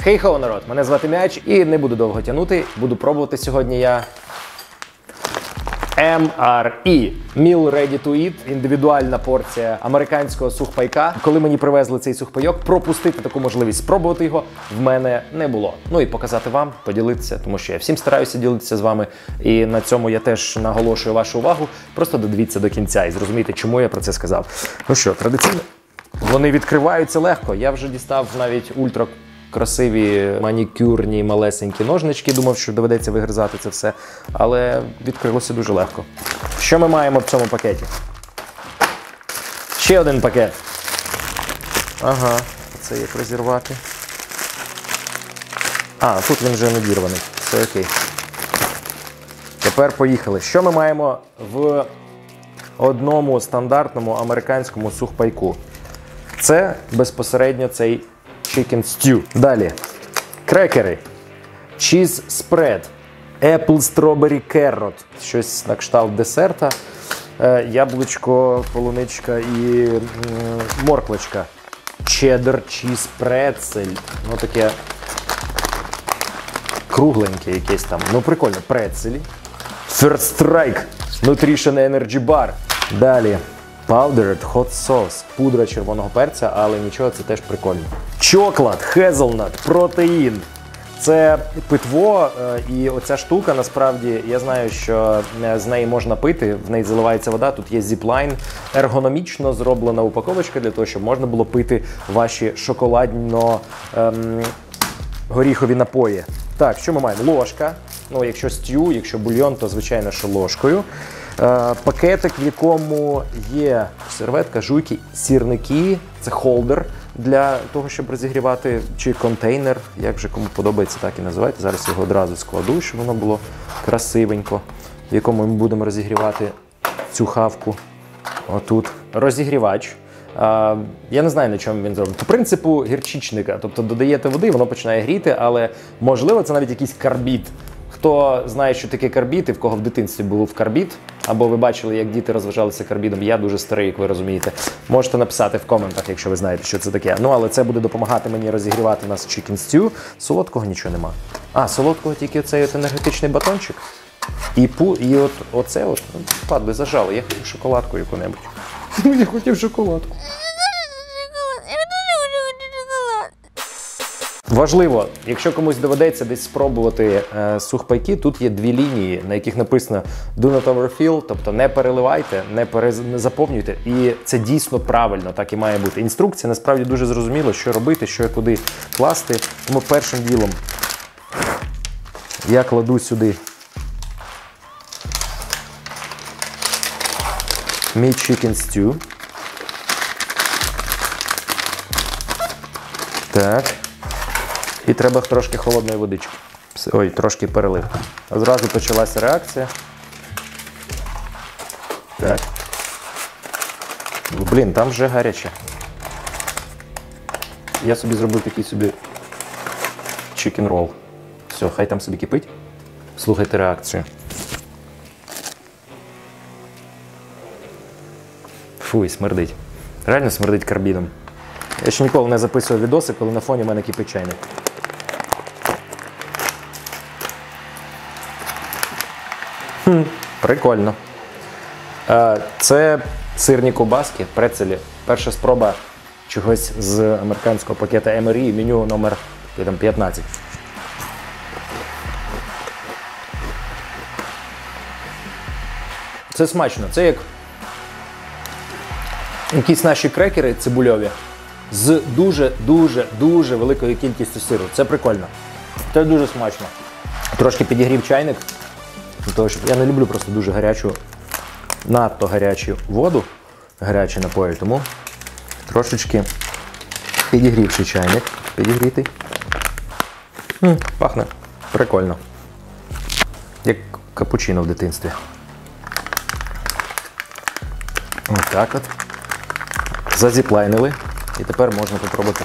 Хей-хоу, народ! Мене звати М'яч і не буду довго тягнути. Буду пробувати сьогодні я MRE – Meal Ready to Eat, індивідуальна порція американського сухпайка. Коли мені привезли цей сухпайок, пропустити таку можливість спробувати його в мене не було. Ну і показати вам, поділитися, тому що я всім стараюся ділитися з вами. І на цьому я теж наголошую вашу увагу. Просто додивіться до кінця і зрозумійте, чому я про це сказав. Ну що, традиційно, вони відкриваються легко. Я вже дістав навіть красиві манікюрні малесенькі ножнички, думав, що доведеться вигризати це все, але відкрилося дуже легко. Що ми маємо в цьому пакеті? Ще один пакет. Ага, це як розірвати. А, тут він вже надірваний, все окей. Тепер поїхали. Що ми маємо в одному стандартному американському сухпайку? Це безпосередньо цей chicken stew. Далі. Крекери. Cheese spread. Apple strawberry carrot. Щось на кшталт десерта. Яблучко, полуничка і морквочка. Cheddar cheese pretzel. Ну таке кругленьке якесь там. Ну прикольно. Прецелі. First Strike. Nutrition Energy Bar. Далі. Powdered hot sauce, пудра червоного перця, але нічого, це теж прикольно. Чоклад, хезелнат, протеїн. Це питво, і оця штука, насправді, я знаю, що з неї можна пити, в неї заливається вода, тут є зіплайн. Ергономічно зроблена упаковочка для того, щоб можна було пити ваші шоколадно-горіхові напої. Так, що ми маємо? Ложка. Ну, якщо стю, якщо бульйон, то звичайно, що ложкою. Пакетик, в якому є серветка, жуйки, сірники, це холдер для того, щоб розігрівати, чи контейнер, як вже кому подобається, так і називайте. Зараз я його одразу складу, щоб воно було красивенько, в якому ми будемо розігрівати цю хавку. Отут. Розігрівач. Я не знаю, на чому він зроблений. По принципу гірчичника, тобто додаєте води, воно починає гріти, але можливо це навіть якийсь карбід. Хто знає, що таке карбід і в кого в дитинстві був карбід, або ви бачили, як діти розважалися карбідом, я дуже старий, як ви розумієте, можете написати в коментах, якщо ви знаєте, що це таке. Ну, але це буде допомагати мені розігрівати у нас chicken stew. Солодкого нічого нема. А, солодкого тільки оцей от енергетичний батончик. І оце от, падли, зажали, я хотів шоколадку яку-небудь. Я хотів шоколадку. Важливо, якщо комусь доведеться десь спробувати сухпайки, тут є дві лінії, на яких написано do not overfill, тобто не переливайте, не заповнюйте. І це дійсно правильно, так і має бути. Інструкція насправді дуже зрозуміла, що робити, що і куди класти. Тому першим ділом я кладу сюди мій chicken stew. Так. І треба трошки холодної водички. Ой, трошки перелив. Зразу почалася реакція. Так. Блін, там вже гаряче. Я собі зробив такий собі chicken roll. Все, хай там собі кипить. Слухайте реакцію. Фуй, смердить. Реально смердить карбідом. Я ще ніколи не записував відоси, коли на фоні в мене кипить чайник. Прикольно. Це сирні ковбаски, прецелі. Перша спроба чогось з американського пакета MRE, меню номер 15. Це смачно. Це як якісь наші крекери цибульові з дуже великою кількістю сиру. Це прикольно. Це дуже смачно. Трошки підігрів чайник. Тому що я не люблю просто дуже гарячу, надто гарячу воду, гарячі напої, тому трошечки підігрівши чайник, підігрітий. Пахне прикольно. Як капучино в дитинстві. Ось так от. Зазіплайнили. І тепер можна попробувати.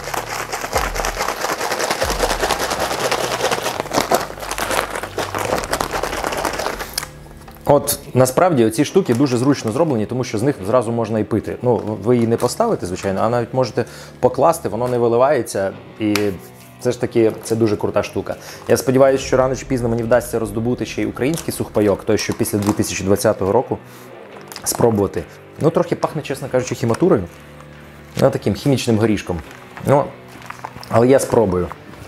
От, насправді, ці штуки дуже зручно зроблені, тому що з них зразу можна і пити. Ну, ви її не поставите, звичайно, а навіть можете покласти, воно не виливається і Це ж таки, це дуже крута штука. Я сподіваюся, що рано чи пізно мені вдасться роздобути ще й український сухпайок, той, що після 2020 року спробувати. Ну, трохи пахне, чесно кажучи, хіматурою. Ну, таким хімічним горішком. Ну, але я спробую.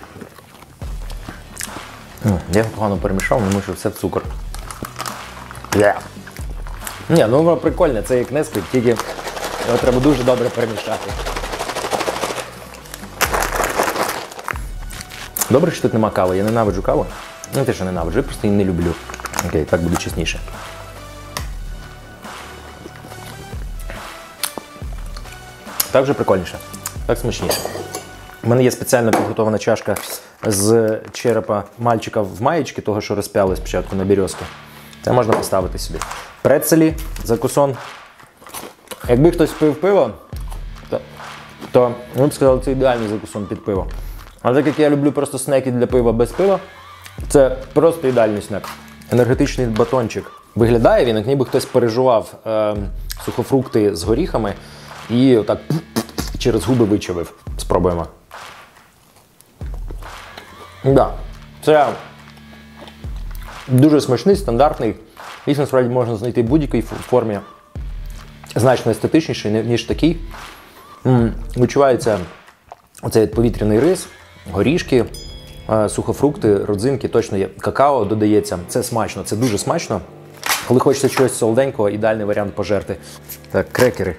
Я погано перемішав, тому що все в цукор. Ні, ну воно прикольне, це як Несквік, тільки його треба дуже добре перемішати. Добре, що тут нема кави, я ненавиджу каву. Ну, те, що ненавиджу, я просто її не люблю. Окей, так буде чесніше. Так вже прикольніше, так смачніше. У мене є спеціально підготована чашка з черепа мальчика в маєчки, того, що розпяли спочатку на березки. Це можна поставити сюди. Прецелі, закусон. Якби хтось пив пиво, то ми б сказали, це ідеальний закусон під пиво. Але так як я люблю просто снеки для пива без пива, це просто ідеальний снек. Енергетичний батончик. Виглядає він, як ніби хтось пережував сухофрукти з горіхами і отак через губи вичавив. Спробуємо. Да, це дуже смачний, стандартний. Їх насправді можна знайти в будь-якій формі. Значно естетичніший, ніж такий. Відчувається оцей повітряний рис, горішки, сухофрукти, родзинки, точно є. Какао додається. Це смачно, це дуже смачно. Коли хочеться чогось солоденького, ідеальний варіант пожерти. Так, крекери.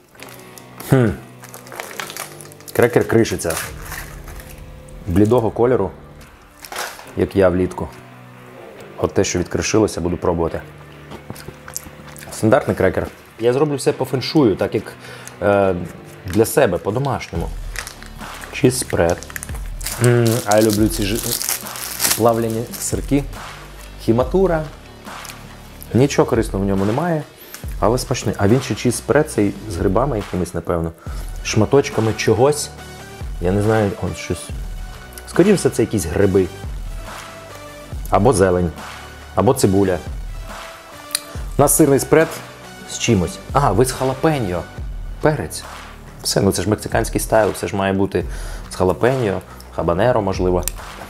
Крекер кришиться. Блідого кольору, як я влітку. От те, що відкришилося, буду пробувати. Стандартний крекер. Я зроблю все по феншую, так як для себе, по-домашньому. Чіз спред. А я люблю ці плавлені сирки. Хіматура. Нічого корисного в ньому немає, але смачний. А він ще чіз спред, цей з грибами якимись, напевно. Шматочками чогось. Я не знаю, от щось. Скоріше, це якісь гриби. Або зелень. Або цибуля. У нас сирний спред з чимось. Ага, ви з халапеньо. Перець. Все, ну це ж мексиканський стайл, все ж має бути з халапеньо, хабанеро, можливо.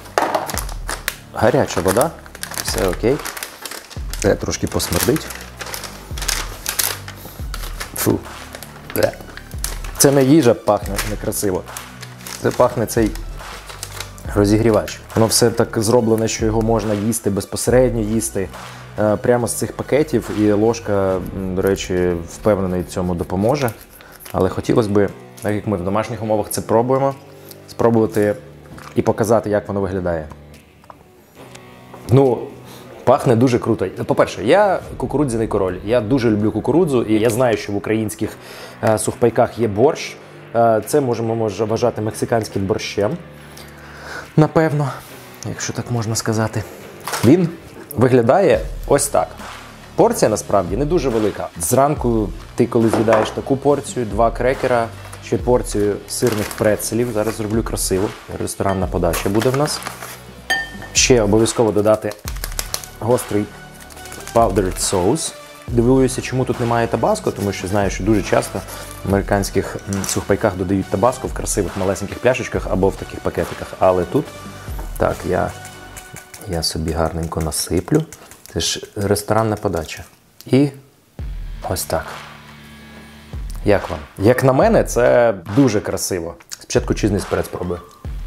Гаряча вода. Все окей. Це трошки посмердить. Фу. Це не їжа пахне некрасиво. Це пахне цей розігрівач. Воно все так зроблене, що його можна їсти, безпосередньо їсти. Прямо з цих пакетів, і ложка, до речі, впевнений, цьому допоможе. Але хотілося б, так як ми в домашніх умовах це пробуємо, спробувати і показати, як воно виглядає. Ну, пахне дуже круто. По-перше, я кукурудзяний король. Я дуже люблю кукурудзу, і я знаю, що в українських сухпайках є борщ. Це можемо вважати мексиканським борщем. Напевно, якщо так можна сказати. Він виглядає ось так. Порція, насправді, не дуже велика. Зранку ти, коли з'їдаєш таку порцію, 2 крекера, ще порцію сирних прецелів. Зараз зроблю красиво. Ресторанна подача буде в нас. Ще обов'язково додати гострий powdered sauce. Дивуюся, чому тут немає табаско, тому що знаю, що дуже часто в американських сухпайках додають табаско в красивих малесеньких пляшечках або в таких пакетиках. Але тут, так, я собі гарненько насиплю. Це ж ресторанна подача. І ось так. Як вам? Як на мене, це дуже красиво. Спочатку чизний спред спробую.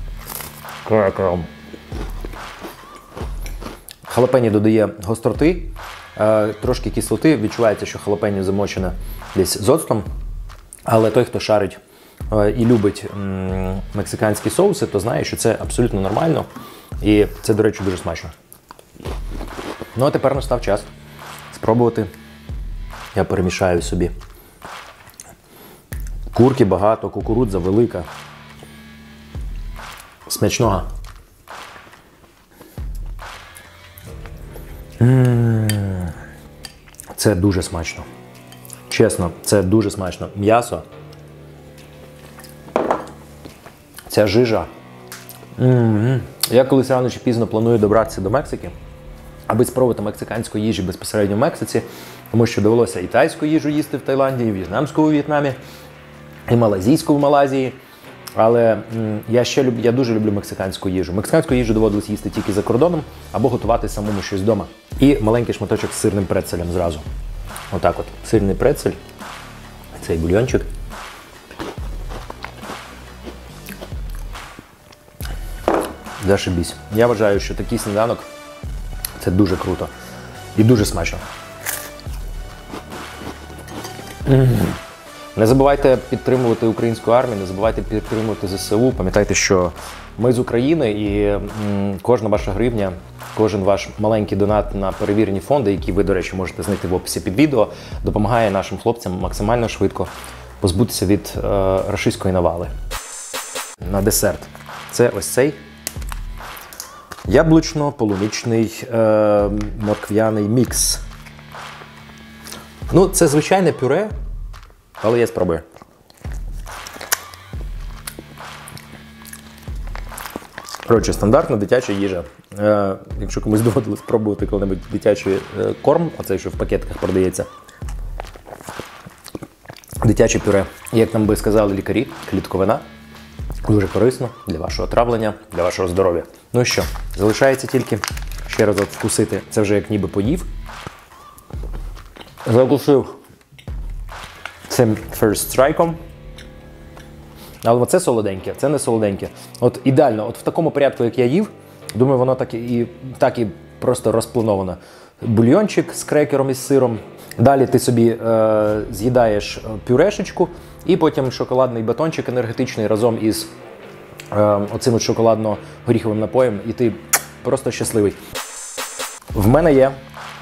Халапеньо додає гостроти, трошки кислоти. Відчувається, що халапеньо замочене десь з оцтом. Але той, хто шарить і любить мексиканські соуси, то знає, що це абсолютно нормально. І це, до речі, дуже смачно. Ну, а тепер настав час спробувати. Я перемішаю собі. Курки багато, кукурудза велика. Смачного. Це дуже смачно. Чесно, це дуже смачно. М'ясо. Ця жижа. Я колись рано чи пізно планую добратися до Мексики, аби спробувати мексиканську їжу безпосередньо в Мексиці, тому що довелося і тайську їжу їсти в Таїланді, і в'єтнамську у В'єтнамі, і малазійську в Малайзії. Але я дуже люблю мексиканську їжу. Мексиканську їжу доводилось їсти тільки за кордоном або готувати самому щось вдома. І маленький шматочок з сирним прецелем зразу. Отак от. Сирний прецель, цей бульйончик. Зашибісь. Я вважаю, що такий сніданок – це дуже круто. І дуже смачно. Не забувайте підтримувати українську армію, не забувайте підтримувати ЗСУ. Пам'ятайте, що ми з України і кожна ваша гривня, кожен ваш маленький донат на перевірені фонди, які ви, до речі, можете знайти в описі під відео, допомагає нашим хлопцям максимально швидко позбутися від рашистської навали. На десерт. Це ось цей яблучно-полуничний морквяний мікс. Ну, це звичайне пюре, але я спробую. Коротше, стандартна дитяча їжа. Якщо комусь доводилось спробувати коли-небудь дитячий корм, оцей, що в пакетках продається. Дитяче пюре. Як нам би сказали лікарі, клітковина. Дуже корисно для вашого травлення, для вашого здоров'я. Ну і що, залишається тільки ще раз вкусити. Це вже як ніби поїв. Закусив цим First Strike'ом. Але це солоденьке, це не солоденьке. От ідеально, от в такому порядку, як я їв, думаю, воно так і просто розплановано. Бульйончик з крекером і з сиром. Далі ти собі з'їдаєш пюрешечку, і потім шоколадний батончик енергетичний разом із оцим шоколадно-горіховим напоєм, і ти просто щасливий. В мене є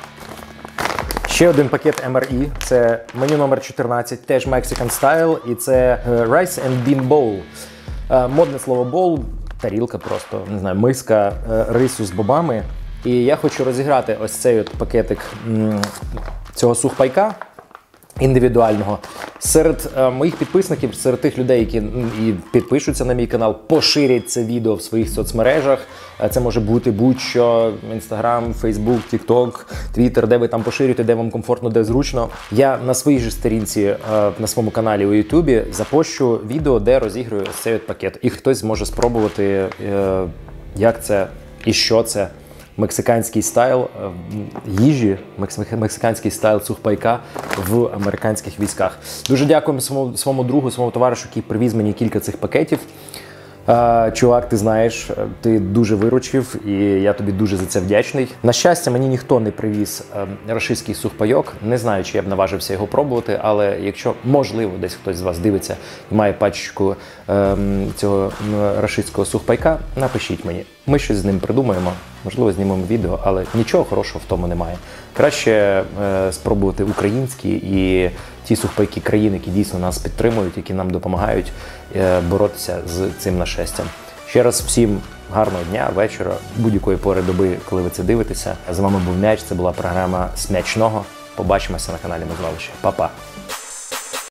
ще один пакет MRE, це меню номер 14, теж Mexican Style, і це Rice and Bean Bowl. Модне слово bowl, тарілка просто, не знаю, миска рису з бобами. І я хочу розіграти ось цей от пакетик цього сухпайка індивідуального серед моїх підписників, серед тих людей, які і підпишуться на мій канал, поширять це відео в своїх соцмережах. Це може бути будь-що, Instagram, Facebook, TikTok, Twitter, де ви там поширюєте, де вам комфортно, де зручно. Я на своїй же сторінці, на своєму каналі у Ютубі запощу відео, де розіграю ось цей от пакет. І хтось зможе спробувати, як це і що це. Мексиканський стайл їжі, мексиканський стайл сухпайка в американських військах. Дуже дякуємо своєму другу, своєму товаришу, який привіз мені кілька цих пакетів. Чувак, ти знаєш, ти дуже виручив, і я тобі дуже за це вдячний. На щастя, мені ніхто не привіз рашистський сухпайок. Не знаю, чи я б наважився його пробувати, але якщо, можливо, десь хтось з вас дивиться і має пачку цього рашистського сухпайка, напишіть мені. Ми щось з ним придумаємо, можливо, знімемо відео, але нічого хорошого в тому немає. Краще спробувати українські і ті сухпайки країн, які дійсно нас підтримують, які нам допомагають боротися з цим нашестям. Ще раз всім гарного дня, вечора, будь-якої пори доби, коли ви це дивитеся. З вами був М'яч, це була програма «Смачного». Побачимося на каналі Мезвалище. Па-па!